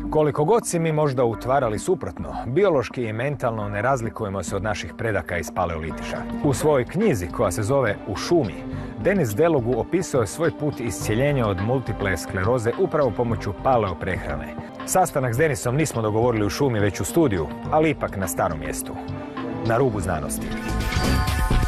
Koliko god si mi možda utvarali suprotno, biološki i mentalno ne razlikujemo se od naših predaka iz paleolitiša. U svojoj knjizi koja se zove U šumi, Denis Delogu opisao je svoj put iscjeljenja od multiple skleroze upravo pomoću paleoprehrane. Sastanak s Denisom nismo dogovorili u šumi već u studiju, ali ipak na starom mjestu. Na rubu znanosti.